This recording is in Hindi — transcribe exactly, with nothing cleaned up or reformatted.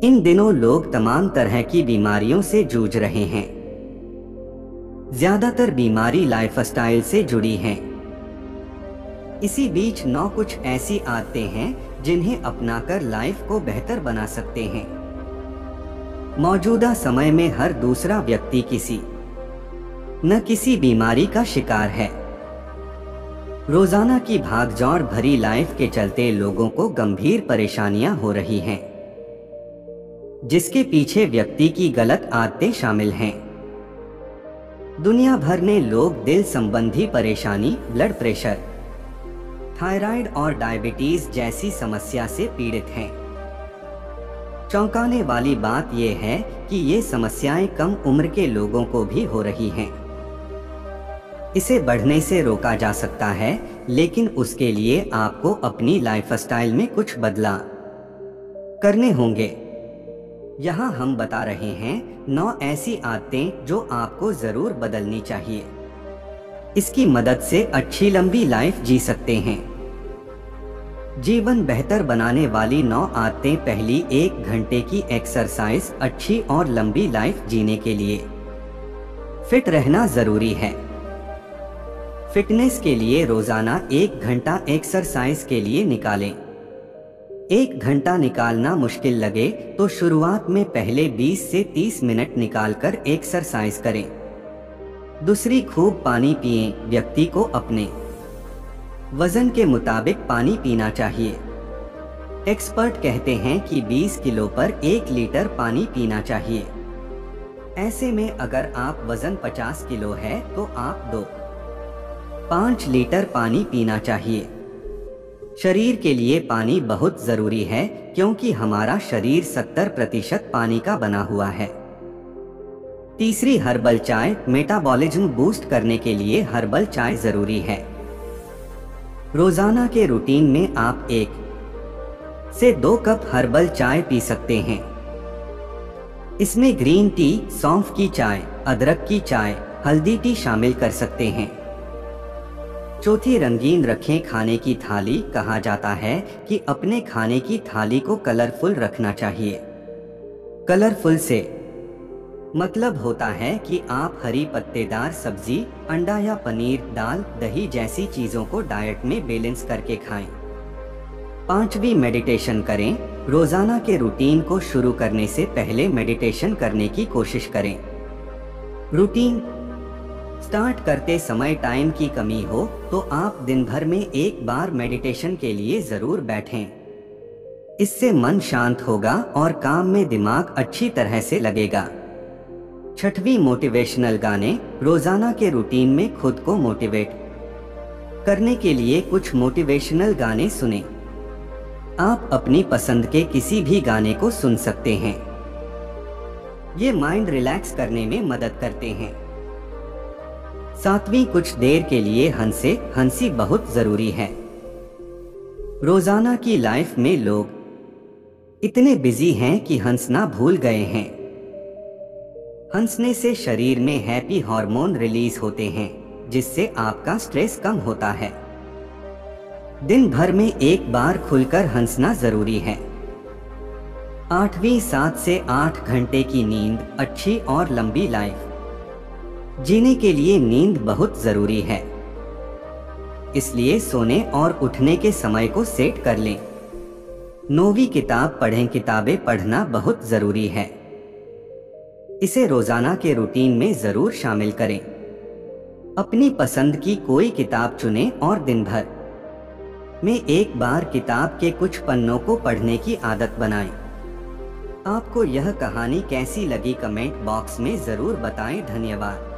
इन दिनों लोग तमाम तरह की बीमारियों से जूझ रहे हैं। ज्यादातर बीमारी लाइफस्टाइल से जुड़ी हैं। इसी बीच नौ कुछ ऐसी आदतें हैं जिन्हें अपनाकर लाइफ को बेहतर बना सकते हैं। मौजूदा समय में हर दूसरा व्यक्ति किसी न किसी बीमारी का शिकार है। रोजाना की भागदौड़ भरी लाइफ के चलते लोगों को गंभीर परेशानियां हो रही हैं, जिसके पीछे व्यक्ति की गलत आदतें शामिल हैं। दुनिया भर में लोग दिल संबंधी परेशानी, ब्लड प्रेशर, थायराइड और डायबिटीज जैसी समस्या से पीड़ित हैं। चौंकाने वाली बात यह है कि ये समस्याएं कम उम्र के लोगों को भी हो रही हैं। इसे बढ़ने से रोका जा सकता है, लेकिन उसके लिए आपको अपनी लाइफस्टाइल में कुछ बदलाव करने होंगे। यहाँ हम बता रहे हैं नौ ऐसी आदतें जो आपको जरूर बदलनी चाहिए। इसकी मदद से अच्छी लंबी लाइफ जी सकते हैं। जीवन बेहतर बनाने वाली नौ आदतें। पहली, एक घंटे की एक्सरसाइज। अच्छी और लंबी लाइफ जीने के लिए फिट रहना जरूरी है। फिटनेस के लिए रोजाना एक घंटा एक्सरसाइज के लिए निकालें। एक घंटा निकालना मुश्किल लगे तो शुरुआत में पहले बीस से तीस मिनट निकालकर एक्सरसाइज करें। दूसरी, खूब पानी पिएं। व्यक्ति को अपने वजन के मुताबिक पानी पीना चाहिए। एक्सपर्ट कहते हैं कि बीस किलो पर एक लीटर पानी पीना चाहिए। ऐसे में अगर आप वजन पचास किलो है तो आप दो पाँच लीटर पानी पीना चाहिए। शरीर के लिए पानी बहुत जरूरी है, क्योंकि हमारा शरीर सत्तर प्रतिशत पानी का बना हुआ है। तीसरी, हर्बल चाय। मेटाबॉलिज्म बूस्ट करने के लिए हर्बल चाय जरूरी है। रोजाना के रूटीन में आप एक से दो कप हर्बल चाय पी सकते हैं। इसमें ग्रीन टी, सौंफ की चाय, अदरक की चाय, हल्दी टी शामिल कर सकते हैं। चौथी, रंगीन रखें खाने की थाली। कहा जाता है कि अपने खाने की थाली को कलरफुल रखना चाहिए। कलरफुल से मतलब होता है कि आप हरी पत्तेदार सब्जी, अंडा या पनीर, दाल, दही जैसी चीजों को डाइट में बैलेंस करके खाएं। पांचवी, मेडिटेशन करें। रोजाना के रूटीन को शुरू करने से पहले मेडिटेशन करने की कोशिश करें। रूटीन स्टार्ट करते समय टाइम की कमी हो तो आप दिन भर में एक बार मेडिटेशन के लिए जरूर बैठें। इससे मन शांत होगा और काम में दिमाग अच्छी तरह से लगेगा। छठवीं, मोटिवेशनल गाने। रोजाना के रूटीन में खुद को मोटिवेट करने के लिए कुछ मोटिवेशनल गाने सुनें। आप अपनी पसंद के किसी भी गाने को सुन सकते हैं। ये माइंड रिलैक्स करने में मदद करते हैं। सातवीं, कुछ देर के लिए हंसे। हंसी बहुत जरूरी है। रोजाना की लाइफ में लोग इतने बिजी हैं कि हंसना भूल गए हैं। हंसने से शरीर में हैप्पी हार्मोन रिलीज होते हैं, जिससे आपका स्ट्रेस कम होता है। दिन भर में एक बार खुलकर हंसना जरूरी है। आठवीं, सात से आठ घंटे की नींद। अच्छी और लंबी लाइफ जीने के लिए नींद बहुत जरूरी है। इसलिए सोने और उठने के समय को सेट कर लें। नौवीं, किताब पढ़ें। किताबें पढ़ना बहुत जरूरी है। इसे रोजाना के रूटीन में जरूर शामिल करें। अपनी पसंद की कोई किताब चुनें और दिन भर में एक बार किताब के कुछ पन्नों को पढ़ने की आदत बनाएं। आपको यह कहानी कैसी लगी कमेंट बॉक्स में जरूर बताएं। धन्यवाद।